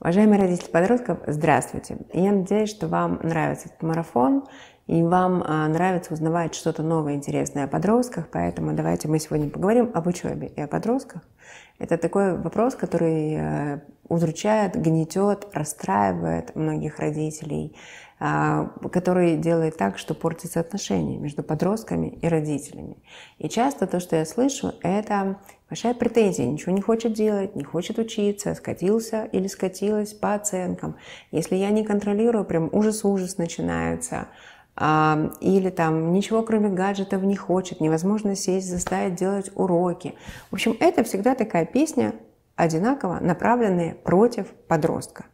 Уважаемые родители подростков, здравствуйте! Я надеюсь, что вам нравится этот марафон и вам нравится узнавать что-то новое, интересное о подростках, поэтому давайте мы сегодня поговорим об учебе и о подростках. Это такой вопрос, который удручает, гнетет, расстраивает многих родителей, который делает так, что портятся отношения между подростками и родителями. И часто то, что я слышу, это большая претензия, ничего не хочет делать, не хочет учиться, скатился или скатилась по оценкам. Если я не контролирую, прям ужас-ужас начинается. Или там ничего кроме гаджетов не хочет, невозможно сесть, заставить делать уроки. В общем, это всегда такая песня, одинаково направленная против подростка.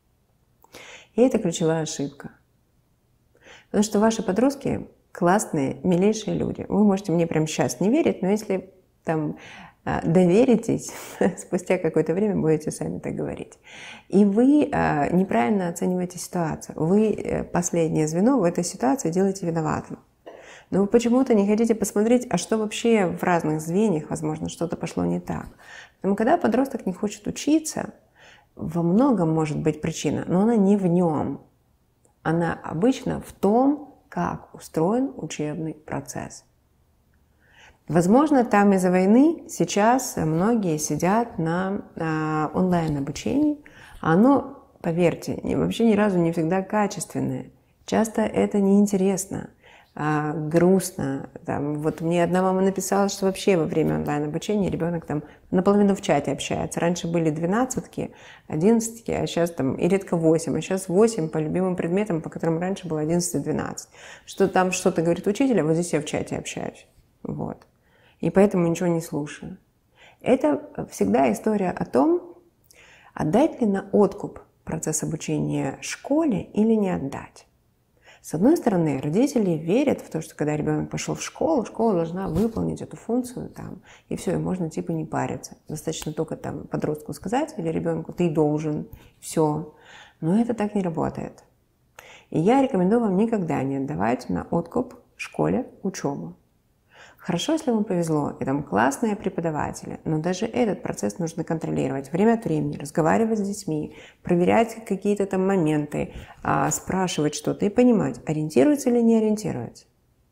И это ключевая ошибка. Потому что ваши подростки классные, милейшие люди. Вы можете мне прямо сейчас не верить, но если там доверитесь, спустя какое-то время будете сами так говорить. И вы неправильно оцениваете ситуацию. Вы последнее звено в этой ситуации делаете виноватым. Но вы почему-то не хотите посмотреть, а что вообще в разных звеньях, возможно, что-то пошло не так. Поэтому когда подросток не хочет учиться, во многом может быть причина, но она не в нем. Она обычно в том, как устроен учебный процесс. Возможно, там из-за войны сейчас многие сидят на онлайн-обучении, а оно, поверьте, вообще ни разу не всегда качественное. Часто это неинтересно, грустно. Вот мне одна мама написала, что вообще во время онлайн-обучения ребенок там наполовину в чате общается. Раньше были 12-ки, 11-ки, а сейчас там и редко 8, а сейчас 8 по любимым предметам, по которым раньше было 11 и 12. Что там что-то говорит учитель, а вот здесь я в чате общаюсь. Вот. И поэтому ничего не слушаю. Это всегда история о том, отдать ли на откуп процесс обучения школе или не отдать. С одной стороны, родители верят в то, что когда ребенок пошел в школу, школа должна выполнить эту функцию там, и все, и можно типа не париться. Достаточно только там подростку сказать или ребенку ты должен, все. Но это так не работает. И я рекомендую вам никогда не отдавать на откуп школе учебу. Хорошо, если вам повезло, и там классные преподаватели, но даже этот процесс нужно контролировать время от времени, разговаривать с детьми, проверять какие-то там моменты, спрашивать что-то и понимать, ориентируется или не ориентируется.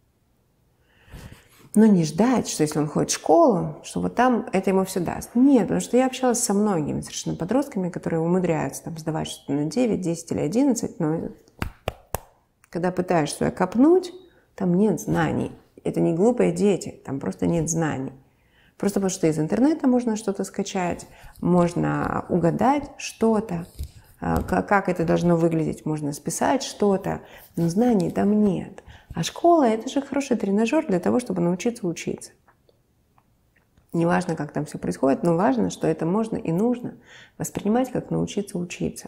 Но не ждать, что если он ходит в школу, что вот там это ему все даст. Нет, потому что я общалась со многими совершенно подростками, которые умудряются там сдавать что-то на 9, 10 или 11, но когда пытаешься копнуть, там нет знаний. Это не глупые дети, там просто нет знаний. Просто потому что из интернета можно что-то скачать, можно угадать что-то, как это должно выглядеть, можно списать что-то, но знаний там нет. А школа – это же хороший тренажер для того, чтобы научиться учиться. Неважно, как там все происходит, но важно, что это можно и нужно воспринимать, как научиться учиться.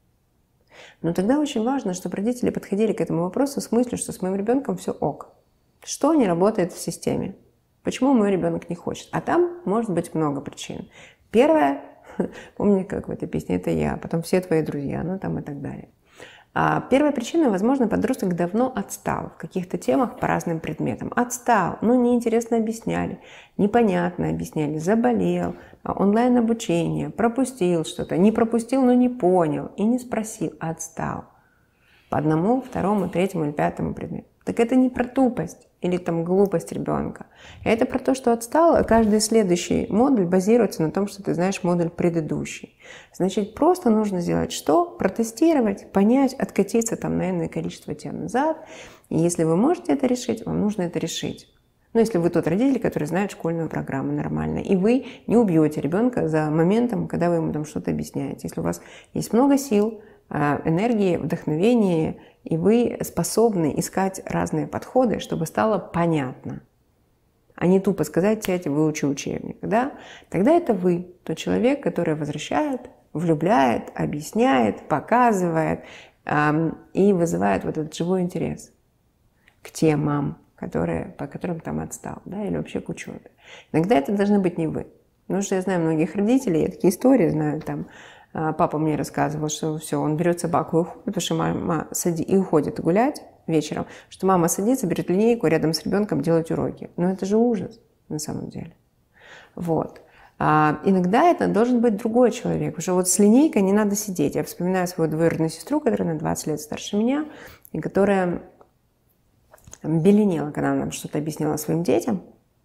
Но тогда очень важно, чтобы родители подходили к этому вопросу с мыслью, что с моим ребенком все ок. Что не работает в системе? Почему мой ребенок не хочет? А там может быть много причин. Первое, помни, как в этой песне, это я, потом все твои друзья, ну там и так далее. Первая причина, возможно, подросток давно отстал в каких-то темах по разным предметам. Отстал, неинтересно объясняли, непонятно объясняли, заболел, онлайн-обучение, пропустил что-то, не пропустил, но не понял и не спросил, отстал. По одному, второму, третьему или пятому предмету. Так это не про тупость или там глупость ребенка. Это про то, что отстал, а каждый следующий модуль базируется на том, что ты знаешь модуль предыдущий. Значит, просто нужно сделать что? Протестировать, понять, откатиться там на энное количество тем назад. И если вы можете это решить, вам нужно это решить. Но если вы тот родитель, который знает школьную программу нормально, и вы не убьете ребенка за моментом, когда вы ему там что-то объясняете. Если у вас есть много сил, энергии, вдохновения, и вы способны искать разные подходы, чтобы стало понятно. А не тупо сказать, сядь и выучи учебник. Да? Тогда это вы, тот человек, который возвращает, влюбляет, объясняет, показывает и вызывает вот этот живой интерес к темам, по которым там отстал, да, или вообще к учебе. Иногда это должны быть не вы. Потому что я знаю многих родителей, я такие истории знаю, там, папа мне рассказывал, что все, он берет собаку и уходит, потому что мама и уходит гулять вечером, что мама садится, берет линейку рядом с ребенком делать уроки. Но это же ужас на самом деле. Вот. Иногда это должен быть другой человек. Уже вот с линейкой не надо сидеть. Я вспоминаю свою двоюродную сестру, которая на 20 лет старше меня, и которая беленела, когда она нам что-то объясняла своим детям.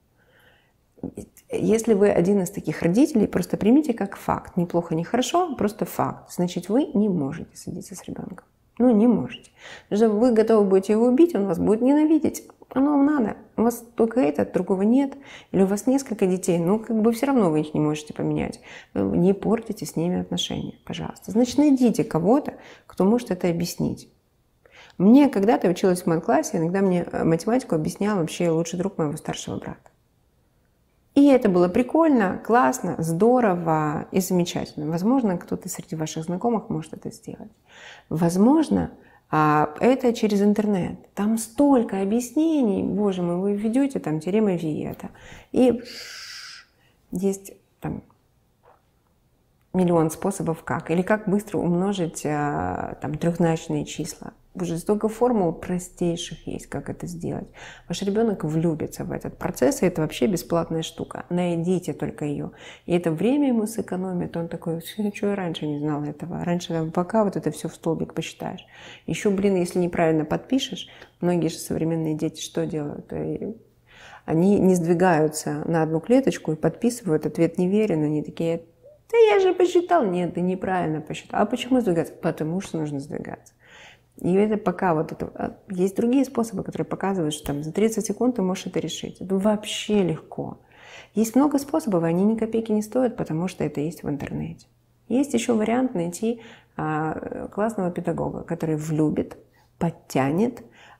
Если вы один из таких родителей, просто примите как факт. Неплохо, не хорошо, просто факт. Значит, вы не можете садиться с ребенком. Ну, не можете. Потому что вы готовы будете его убить, он вас будет ненавидеть. Оно вам надо. У вас только это, другого нет. Или у вас несколько детей, но как бы все равно вы их не можете поменять. Вы не портите с ними отношения, пожалуйста. Значит, найдите кого-то, кто может это объяснить. Мне когда-то училась в мат-классе, иногда мне математику объяснял вообще лучший друг моего старшего брата. И это было прикольно, классно, здорово и замечательно. Возможно, кто-то среди ваших знакомых может это сделать. Возможно, это через интернет. Там столько объяснений. Боже мой, вы введете там теорема Виета. И есть там миллион способов как. Или как быстро умножить там трехзначные числа. Боже, столько формул простейших есть, как это сделать. Ваш ребенок влюбится в этот процесс, и это вообще бесплатная штука. Найдите только ее. И это время ему сэкономит. Он такой, что я раньше не знал этого. Раньше там, пока вот это все в столбик посчитаешь. Еще, блин, если неправильно подпишешь, многие же современные дети что делают? Они не сдвигаются на одну клеточку и подписывают, ответ неверен. Они такие, да я же посчитал. Нет, ты неправильно посчитал. А почему сдвигаться? Потому что нужно сдвигаться. И это пока вот это... Есть другие способы, которые показывают, что там за 30 секунд ты можешь это решить. Это вообще легко. Есть много способов, они ни копейки не стоят, потому что это есть в интернете. Есть еще вариант найти классного педагога, который влюбит, подтянет,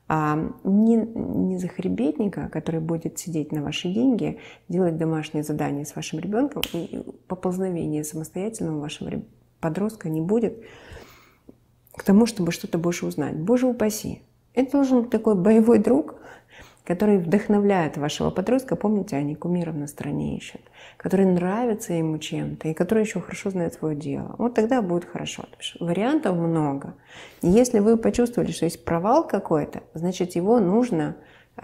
не захребетника, который будет сидеть на ваши деньги, делать домашние задания с вашим ребенком, и поползновения самостоятельного вашего подростка не будет к тому, чтобы что-то больше узнать. Боже упаси. Это должен быть такой боевой друг, который вдохновляет вашего подростка. Помните, они кумиров на стороне ищут. Который нравится ему чем-то и который еще хорошо знает свое дело. Вот тогда будет хорошо. Вариантов много. И если вы почувствовали, что есть провал какой-то, значит, его нужно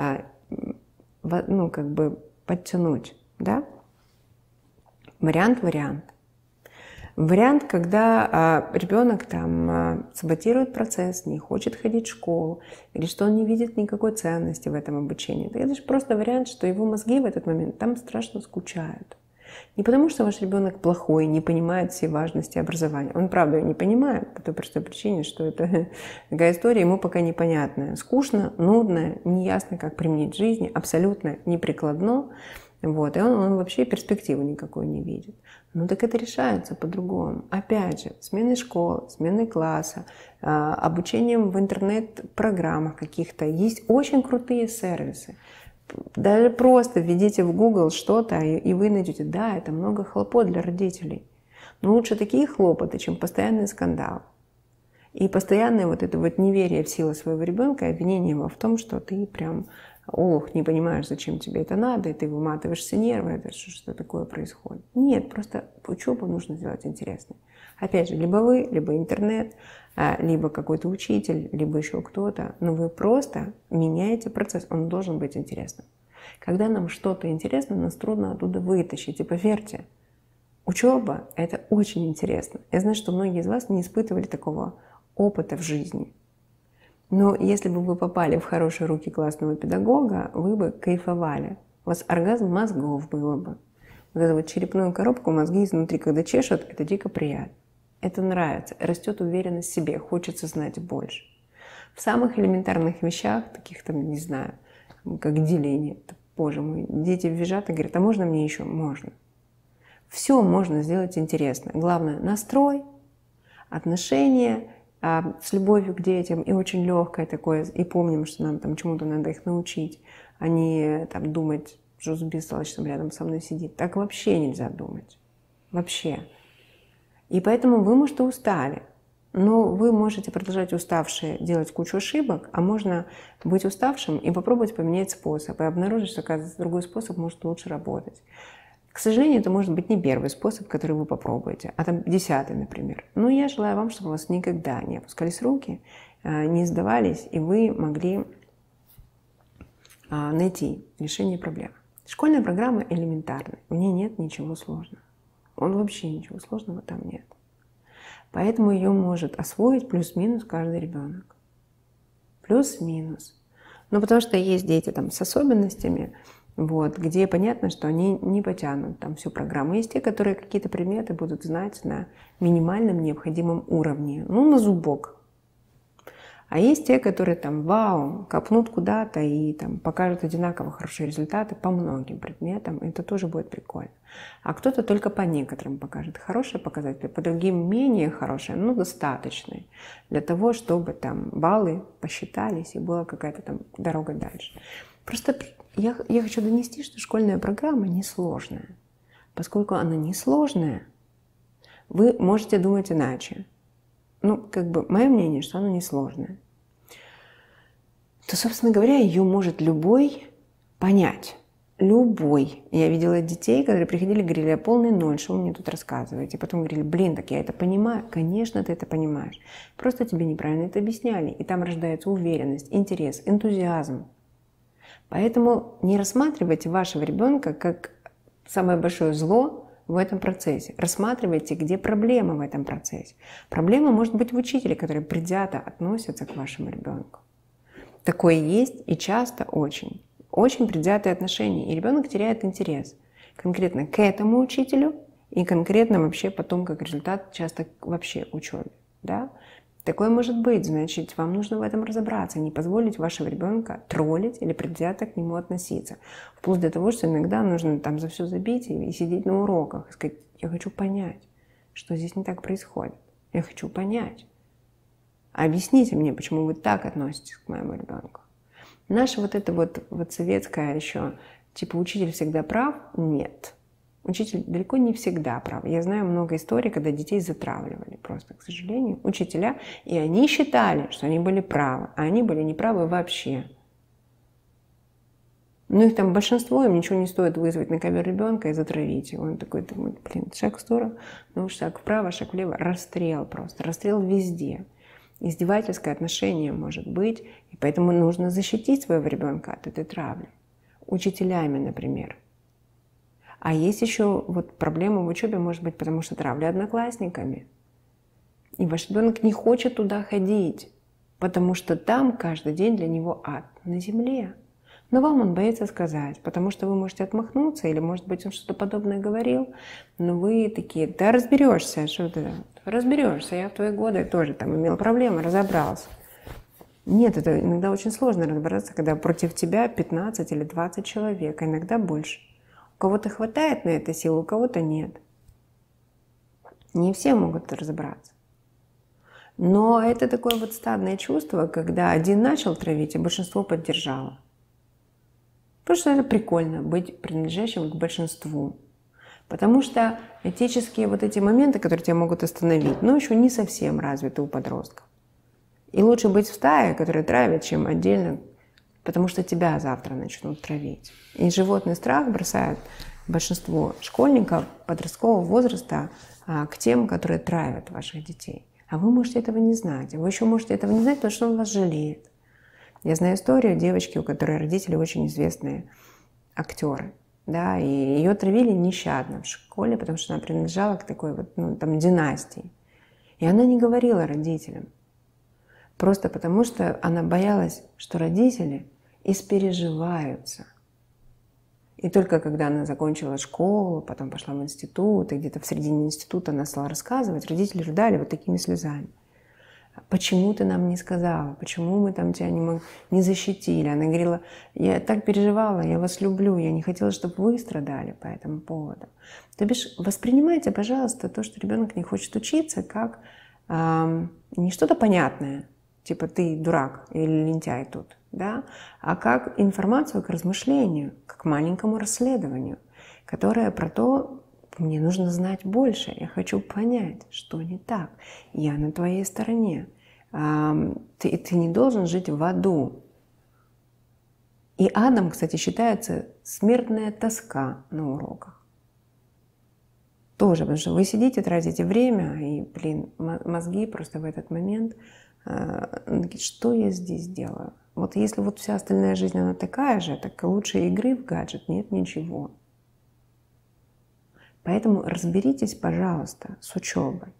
подтянуть. Да? Вариант. Вариант, когда ребенок там саботирует процесс, не хочет ходить в школу, или что он не видит никакой ценности в этом обучении. Это же просто вариант, что его мозги в этот момент там страшно скучают. Не потому, что ваш ребенок плохой, не понимает всей важности образования. Он, правда, ее не понимает по той простой причине, что это такая история ему пока непонятная. Скучно, нудно, неясно, как применить в жизни, абсолютно неприкладно. Вот, и он вообще перспективы никакой не видит. Ну так это решается по-другому. Опять же, сменой школы, сменой класса, обучением в интернет-программах каких-то. Есть очень крутые сервисы. Даже просто введите в Google что-то, и вы найдете, да, это много хлопот для родителей. Но лучше такие хлопоты, чем постоянный скандал. И постоянное вот это вот неверие в силу своего ребенка, обвинение его в том, что ты прям... Ох, не понимаешь, зачем тебе это надо, и ты выматываешься нервы, это что такое происходит. Нет, просто учебу нужно сделать интересной. Опять же, либо вы, либо интернет, либо какой-то учитель, либо еще кто-то, но вы просто меняете процесс, он должен быть интересным. Когда нам что-то интересно, нас трудно оттуда вытащить, и поверьте, учеба – это очень интересно. Я знаю, что многие из вас не испытывали такого опыта в жизни. Но если бы вы попали в хорошие руки классного педагога, вы бы кайфовали. У вас оргазм мозгов было бы. Вот эту вот черепную коробку, мозги изнутри, когда чешут, это дико приятно. Это нравится. Растет уверенность в себе, хочется знать больше. В самых элементарных вещах, таких там, не знаю, как деление. Боже мой, дети визжат и говорят, а можно мне еще? Можно. Все можно сделать интересно. Главное, настрой, отношения, с любовью к детям, и очень легкое такое, и помним, что нам там чему-то надо их научить, а не там думать, что с бестолочным рядом со мной сидит. Так вообще нельзя думать. Вообще. И поэтому вы, может, и устали, но вы можете продолжать уставшие делать кучу ошибок, а можно быть уставшим и попробовать поменять способ, и обнаружить, что, оказывается, другой способ может лучше работать. К сожалению, это может быть не первый способ, который вы попробуете, а там 10-й, например. Но я желаю вам, чтобы у вас никогда не опускались руки, не сдавались, и вы могли найти решение проблемы. Школьная программа элементарна, в ней нет ничего сложного. Вообще ничего сложного там нет. Поэтому ее может освоить плюс-минус каждый ребенок. Плюс-минус. Ну, потому что есть дети там с особенностями, вот, где понятно, что они не потянут там всю программу. Есть те, которые какие-то предметы будут знать на минимальном необходимом уровне, ну, на зубок. А есть те, которые там, вау, копнут куда-то и там покажут одинаково хорошие результаты по многим предметам. Это тоже будет прикольно. А кто-то только по некоторым покажет хорошие показатели, по другим менее хорошие, но достаточные для того, чтобы там баллы посчитались и была какая-то там дорога дальше. Просто я хочу донести, что школьная программа несложная. Поскольку она несложная, вы можете думать иначе. Ну, как бы, мое мнение, что она несложная. То, собственно говоря, ее может любой понять. Любой. Я видела детей, которые приходили и говорили: я полный ноль, что вы мне тут рассказываете? И потом говорили: блин, так я это понимаю. Конечно, ты это понимаешь. Просто тебе неправильно это объясняли. И там рождается уверенность, интерес, энтузиазм. Поэтому не рассматривайте вашего ребенка как самое большое зло в этом процессе. Рассматривайте, где проблема в этом процессе. Проблема может быть в учителе, который предвзято относится к вашему ребенку. Такое есть и часто очень. Очень предвзятые отношения. И ребенок теряет интерес конкретно к этому учителю и конкретно вообще потом как результат часто вообще к учебе. Да? Такое может быть, значит, вам нужно в этом разобраться, не позволить вашего ребенка троллить или предвзято к нему относиться. Вплоть до того, что иногда нужно там за все забить и сидеть на уроках и сказать: я хочу понять, что здесь не так происходит. Я хочу понять. Объясните мне, почему вы так относитесь к моему ребенку. Наша вот эта вот советская еще, типа, учитель всегда прав, нет. Учитель далеко не всегда прав. Я знаю много историй, когда детей затравливали просто, к сожалению, учителя, и они считали, что они были правы, а они были неправы вообще. Ну, их там большинство, им ничего не стоит вызвать на ковер ребенка и затравить. И он такой думает: блин, шаг в сторону, ну, шаг вправо, шаг влево, расстрел просто, расстрел везде. Издевательское отношение может быть, и поэтому нужно защитить своего ребенка от этой травли. Учителями, например. А есть еще вот проблема в учебе, может быть, потому что травля одноклассниками. И ваш ребенок не хочет туда ходить, потому что там каждый день для него ад на земле. Но вам он боится сказать, потому что вы можете отмахнуться, или, может быть, он что-то подобное говорил, но вы такие: да разберешься, что ты разберешься, я в твои годы тоже там имел проблемы, разобрался. Нет, это иногда очень сложно разобраться, когда против тебя 15 или 20 человек, а иногда больше. У кого-то хватает на это сил, у кого-то нет. Не все могут разобраться. Но это такое вот стадное чувство, когда один начал травить, а большинство поддержало. Потому что это прикольно, быть принадлежащим к большинству. Потому что этические вот эти моменты, которые тебя могут остановить, ну, еще не совсем развиты у подростков. И лучше быть в стае, которая травит, чем отдельно, потому что тебя завтра начнут травить. И животный страх бросает большинство школьников подросткового возраста к тем, которые травят ваших детей. А вы можете этого не знать. Вы еще можете этого не знать, потому что он вас жалеет. Я знаю историю девочки, у которой родители очень известные актеры. Да, и ее травили нещадно в школе, потому что она принадлежала к такой вот, ну, там, династии. И она не говорила родителям. Просто потому, что она боялась, что родители испереживаются. И только когда она закончила школу, потом пошла в институт, и где-то в середине института она стала рассказывать, родители рыдали вот такими слезами. Почему ты нам не сказала? Почему мы там тебя не защитили? Она говорила: я так переживала, я вас люблю, я не хотела, чтобы вы страдали по этому поводу. То бишь, воспринимайте, пожалуйста, то, что ребенок не хочет учиться, как не что-то понятное, типа ты дурак или лентяй тут, да, а как информацию к размышлению, как к маленькому расследованию, которое про то, мне нужно знать больше, я хочу понять, что не так. Я на твоей стороне. Ты не должен жить в аду. И адом, кстати, считается смертная тоска на уроках. Тоже, потому что вы сидите, тратите время, и, блин, мозги просто в этот момент, что я здесь делаю? Вот если вот вся остальная жизнь, она такая же, так лучше игры в гаджет нет ничего. Поэтому разберитесь, пожалуйста, с учебой.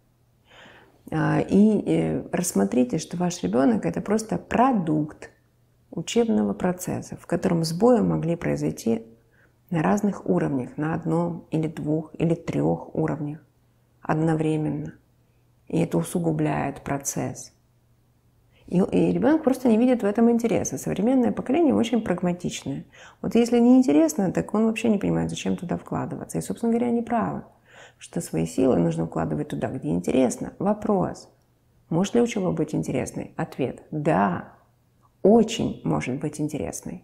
И рассмотрите, что ваш ребенок — это просто продукт учебного процесса, в котором сбои могли произойти на разных уровнях, на одном или двух или трех уровнях одновременно. И это усугубляет процесс. И ребенок просто не видит в этом интереса. Современное поколение очень прагматичное. Вот если не интересно, так он вообще не понимает, зачем туда вкладываться. И, собственно говоря, они правы, что свои силы нужно вкладывать туда, где интересно. Вопрос: может ли учеба быть интересной? Ответ: да, очень может быть интересной.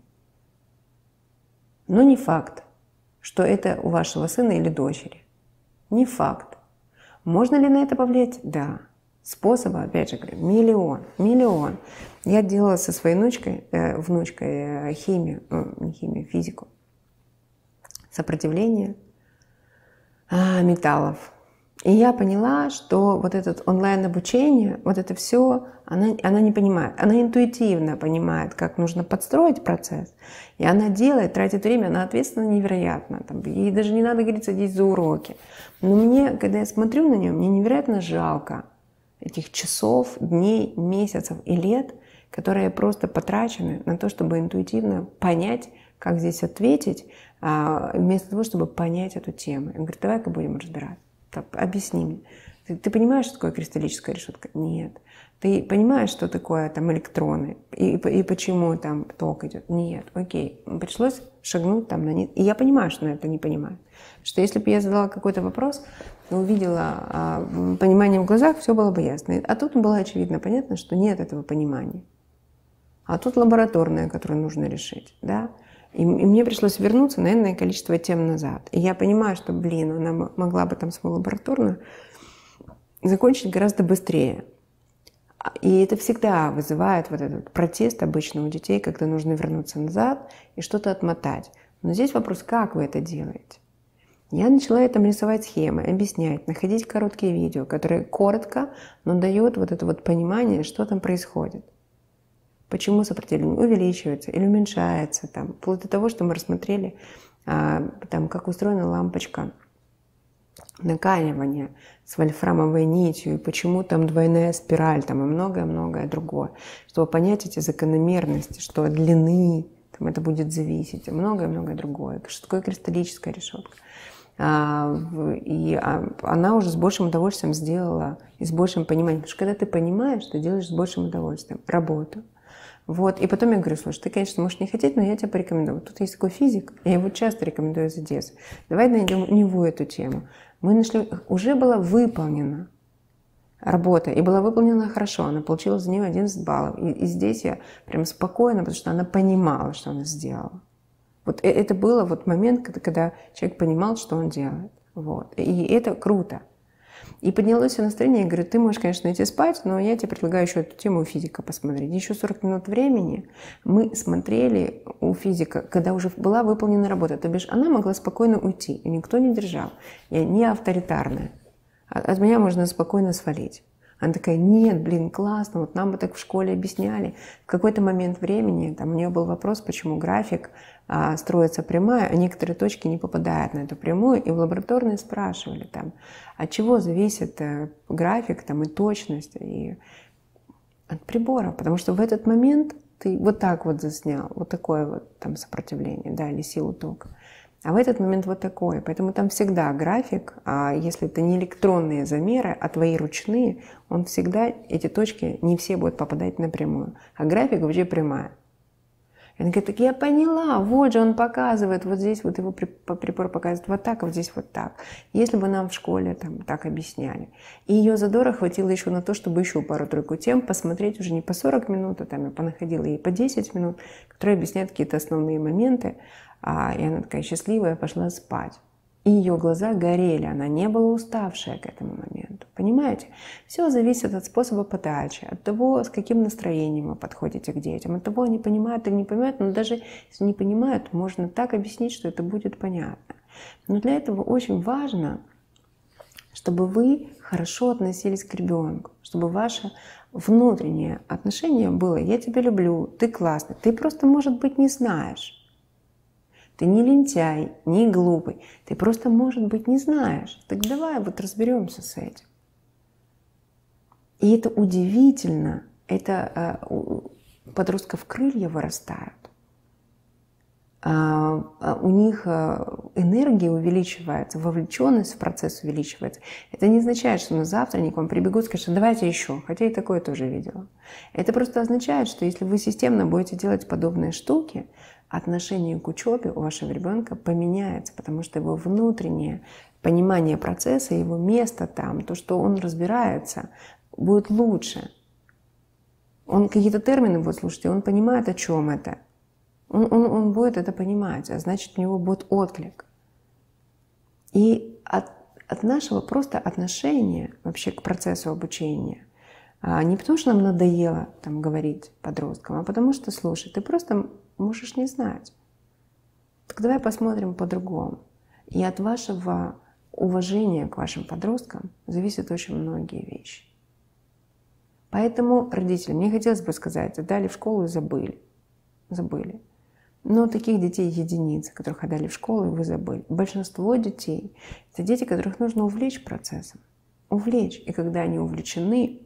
Но не факт, что это у вашего сына или дочери. Не факт. Можно ли на это повлиять? Да. Способы, опять же говорю, миллион. Я делала со своей внучкой химию, не химию, физику. Сопротивление металлов. И я поняла, что вот это онлайн-обучение, вот это все, она не понимает. Она интуитивно понимает, как нужно подстроить процесс. И она делает, тратит время, она ответственна невероятно. Ей даже не надо говорить, садись за уроки. Но мне, когда я смотрю на нее, мне невероятно жалко этих часов, дней, месяцев и лет, которые просто потрачены на то, чтобы интуитивно понять, как здесь ответить, вместо того, чтобы понять эту тему. Он говорит: давай-ка будем разбираться. Объясни мне. Ты понимаешь, что такое кристаллическая решетка? Нет. Ты понимаешь, что такое там электроны и почему там ток идет? Нет. Окей. Пришлось шагнуть там на них. И я понимаю, что она это не понимает. Что если бы я задала какой-то вопрос, увидела понимание в глазах, все было бы ясно. А тут было очевидно, понятно, что нет этого понимания. А тут лабораторное, которое нужно решить. Да? И мне пришлось вернуться на энное количество тем назад. И я понимаю, что, она могла бы там свою лабораторную закончить гораздо быстрее. И это всегда вызывает вот этот протест обычно у детей, когда нужно вернуться назад и что-то отмотать. Но здесь вопрос: как вы это делаете? Я начала рисовать схемы, объяснять, находить короткие видео, которые коротко, но дают вот это вот понимание, что там происходит. Почему сопротивление увеличивается или уменьшается, вплоть до того, что мы рассмотрели, как устроена лампочка накаливания с вольфрамовой нитью, и почему там двойная спираль, и многое-многое другое, чтобы понять эти закономерности, что от длины это будет зависеть, и многое-многое другое, что такое кристаллическая решетка. И она уже с большим удовольствием сделала и с большим пониманием. Потому что когда ты понимаешь, ты делаешь с большим удовольствием работу. Вот. И потом я говорю: слушай, ты, конечно, можешь не хотеть, но я тебе порекомендую. Тут есть такой физик, я его часто рекомендую из Одессы. Давай найдем у него эту тему. Мы нашли, уже была выполнена работа, и была выполнена хорошо. Она получила за нее 11 баллов. И здесь я прям спокойно, потому что она понимала, что она сделала. Вот это было вот момент, когда человек понимал, что он делает. Вот. И это круто. И поднялось все настроение. Я говорю: ты можешь, конечно, идти спать, но я тебе предлагаю еще эту тему у физика посмотреть. Еще 40 минут времени мы смотрели у физика, когда уже была выполнена работа. То бишь она могла спокойно уйти, и никто не держал. Я не авторитарная. От меня можно спокойно свалить. Она такая: нет, классно, вот нам бы так в школе объясняли. В какой-то момент времени у нее был вопрос, почему график строится прямая, а некоторые точки не попадают на эту прямую. И в лабораторной спрашивали, от чего зависит график и точность, и от прибора. Потому что в этот момент ты вот так вот заснял, вот такое вот сопротивление, да, или силу тока. А в этот момент вот такое. Поэтому там всегда график, а если это не электронные замеры, а твои ручные, он всегда, эти точки не все будут попадать напрямую. А график вообще прямая. И она говорит: так я поняла, вот же он показывает, вот здесь вот его прибор показывает вот так, а вот здесь вот так. Если бы нам в школе так объясняли. И ее задора хватило еще на то, чтобы еще пару-тройку тем посмотреть уже не по 40 минут, а я понаходила ей по 10 минут, которые объясняют какие-то основные моменты. И она такая счастливая, пошла спать. И ее глаза горели, она не была уставшая к этому моменту. Понимаете? Все зависит от способа подачи, от того, с каким настроением вы подходите к детям, от того, они понимают или не понимают, но даже если не понимают, можно так объяснить, что это будет понятно. Но для этого очень важно, чтобы вы хорошо относились к ребенку, чтобы ваше внутреннее отношение было «я тебя люблю, ты классный», ты просто, может быть, не знаешь. Ты не лентяй, не глупый, ты просто, может быть, не знаешь. Так давай вот разберемся с этим. И это удивительно, это у подростков крылья вырастают. У них энергия увеличивается, вовлеченность в процесс увеличивается. Это не означает, что на завтра они к вам прибегут и скажут, давайте еще, хотя и такое тоже видела. Это просто означает, что если вы системно будете делать подобные штуки, отношение к учебе у вашего ребенка поменяется, потому что его внутреннее понимание процесса, его место там, то, что он разбирается, будет лучше. Он какие-то термины будет слушать, и он понимает, о чем это. Он будет это понимать, а значит, у него будет отклик. И от нашего просто отношения вообще к процессу обучения, не потому что нам надоело там говорить подросткам, а потому что, слушай, ты просто можешь не знать. Так давай посмотрим по-другому. И от вашего уважения к вашим подросткам зависят очень многие вещи. Поэтому, родители, мне хотелось бы сказать, отдали в школу и забыли. Но таких детей единицы, которых отдали в школу, и вы забыли. Большинство детей – это дети, которых нужно увлечь процессом. Увлечь. И когда они увлечены,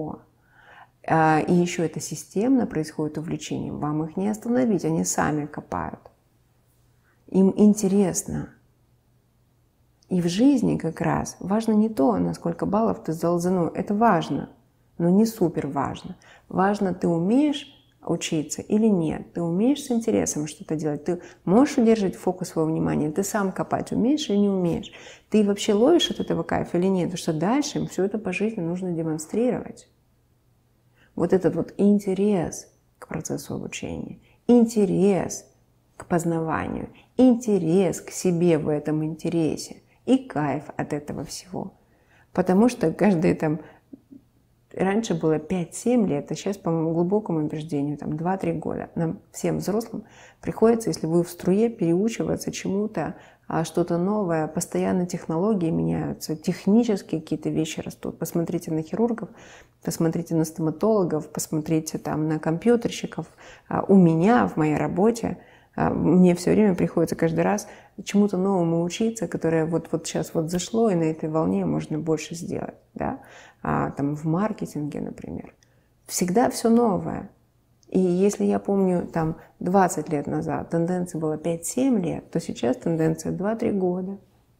и еще это системно происходит увлечение, вам их не остановить, они сами копают. Им интересно. И в жизни как раз важно не то, на сколько баллов ты сдал ЗНО. Это важно, но не супер важно. Важно, ты умеешь учиться или нет. Ты умеешь с интересом что-то делать. Ты можешь удерживать фокус своего внимания. Ты сам копать умеешь или не умеешь. Ты вообще ловишь от этого кайф или нет. Потому что дальше им все это по жизни нужно демонстрировать. Вот этот вот интерес к процессу обучения, интерес к познаванию, интерес к себе в этом интересе и кайф от этого всего. Потому что каждый там... Раньше было 5-7 лет, а сейчас, по моему глубокому убеждению, там 2-3 года. Нам, всем взрослым, приходится, если вы в струе, переучиваться чему-то, что-то новое. Постоянно технологии меняются, технические какие-то вещи растут. Посмотрите на хирургов, посмотрите на стоматологов, посмотрите там на компьютерщиков. У меня в моей работе мне все время приходится каждый раз чему-то новому учиться, которое вот сейчас вот зашло, и на этой волне можно больше сделать. Да? Там в маркетинге, например. Всегда все новое. И если я помню, там 20 лет назад тенденция была 5-7 лет, то сейчас тенденция 2-3 года.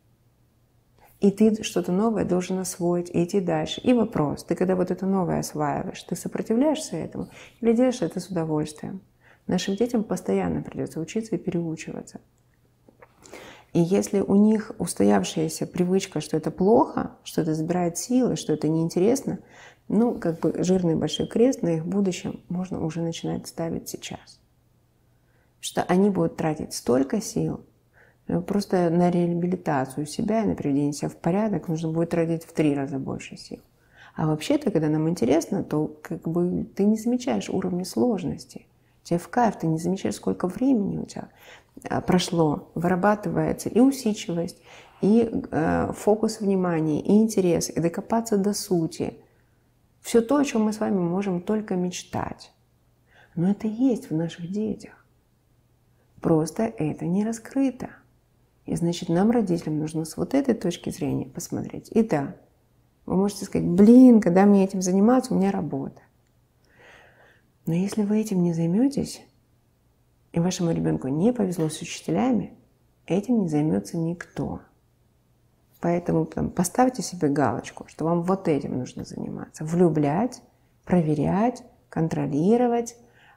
И ты что-то новое должен освоить и идти дальше. И вопрос, ты когда вот это новое осваиваешь, ты сопротивляешься этому или делаешь это с удовольствием? Нашим детям постоянно придется учиться и переучиваться. И если у них устоявшаяся привычка, что это плохо, что это забирает силы, что это неинтересно, ну, как бы жирный большой крест на их будущем можно уже начинать ставить сейчас. Что они будут тратить столько сил, просто на реабилитацию себя и на приведение себя в порядок нужно будет тратить в 3 раза больше сил. А вообще-то, когда нам интересно, то как бы ты не замечаешь уровня сложности. Тебе в кайф, ты не замечаешь, сколько времени у тебя прошло, вырабатывается и усидчивость, и фокус внимания, и интерес, и докопаться до сути. Все то, о чем мы с вами можем только мечтать. Но это есть в наших детях. Просто это не раскрыто. И значит, нам, родителям, нужно с вот этой точки зрения посмотреть. И да, вы можете сказать, блин, когда мне этим заниматься, у меня работа. Но если вы этим не займетесь, и вашему ребенку не повезло с учителями, этим не займется никто. Поэтому поставьте себе галочку, что вам вот этим нужно заниматься. Влюблять, проверять, контролировать,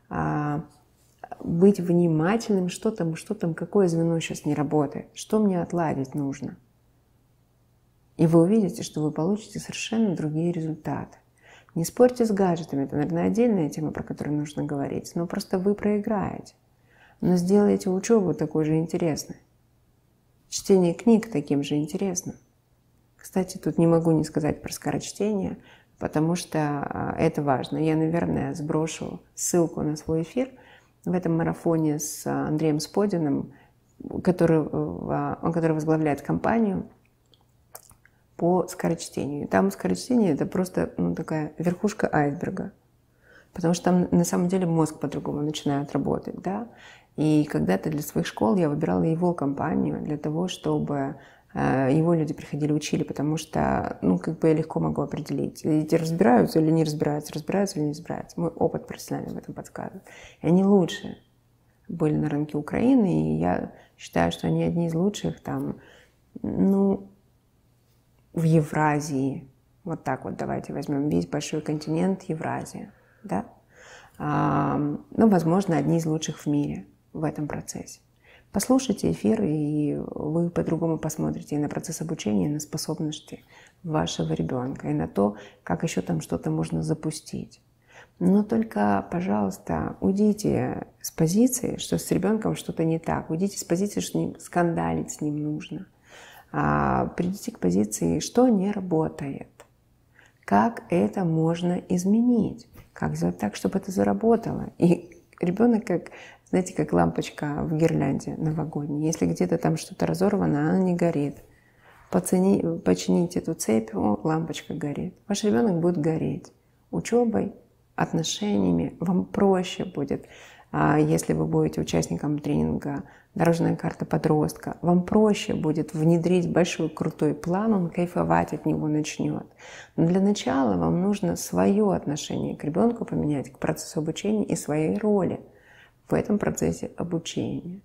быть внимательным, что там, какое звено сейчас не работает, что мне отладить нужно. И вы увидите, что вы получите совершенно другие результаты. Не спорьте с гаджетами, это, наверное, отдельная тема, про которую нужно говорить, но просто вы проиграете. Но сделайте учебу такой же интересной. Чтение книг таким же интересным. Кстати, тут не могу не сказать про скорочтение, потому что это важно. Я, наверное, сброшу ссылку на свой эфир в этом марафоне с Андреем Сподиным, который возглавляет компанию по скорочтению. Там скорочтение — это просто такая верхушка айсберга, потому что там на самом деле мозг по-другому начинает работать, да. И когда-то для своих школ я выбирала его компанию для того, чтобы его люди приходили, учили, потому что, я легко могу определить, эти разбираются или не разбираются, разбираются или не разбираются. Мой опыт профессиональный в этом подсказывает. И они лучшие были на рынке Украины, и я считаю, что они одни из лучших там, в Евразии. Вот так вот давайте возьмем весь большой континент Евразия, да? Возможно, одни из лучших в мире в этом процессе. Послушайте эфир, и вы по-другому посмотрите и на процесс обучения, и на способности вашего ребенка, и на то, как еще там что-то можно запустить. Но только, пожалуйста, уйдите с позиции, что с ребенком что-то не так. Уйдите с позиции, что скандалить с ним нужно. Придите к позиции, что не работает. Как это можно изменить? Как сделать так, чтобы это заработало? И ребенок как лампочка в гирлянде новогодней. Если где-то там что-то разорвано, она не горит. Почините эту цепь, лампочка горит. Ваш ребенок будет гореть. Учебой, отношениями вам проще будет. Если вы будете участником тренинга «Дорожная карта подростка», вам проще будет внедрить большой крутой план, он кайфовать от него начнет. Но для начала вам нужно свое отношение к ребенку поменять, к процессу обучения и своей роли в этом процессе обучения.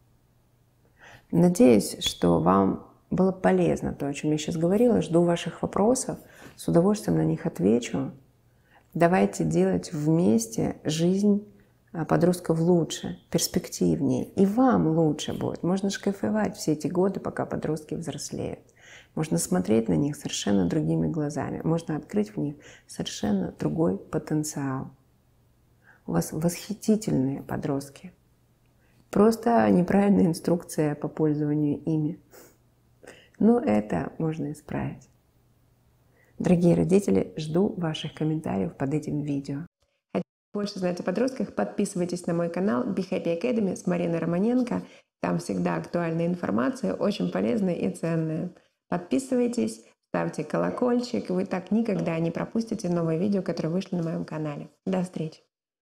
Надеюсь, что вам было полезно то, о чем я сейчас говорила. Жду ваших вопросов, с удовольствием на них отвечу. Давайте делать вместе жизнь подростков лучше, перспективнее. И вам лучше будет. Можно же кайфовать все эти годы, пока подростки взрослеют. Можно смотреть на них совершенно другими глазами. Можно открыть в них совершенно другой потенциал. У вас восхитительные подростки. Просто неправильная инструкция по пользованию ими. Но это можно исправить. Дорогие родители, жду ваших комментариев под этим видео. Хотите больше знать о подростках? Подписывайтесь на мой канал Be Happy Academy с Мариной Романенко. Там всегда актуальная информация, очень полезная и ценная. Подписывайтесь, ставьте колокольчик, вы так никогда не пропустите новые видео, которые вышли на моем канале. До встречи!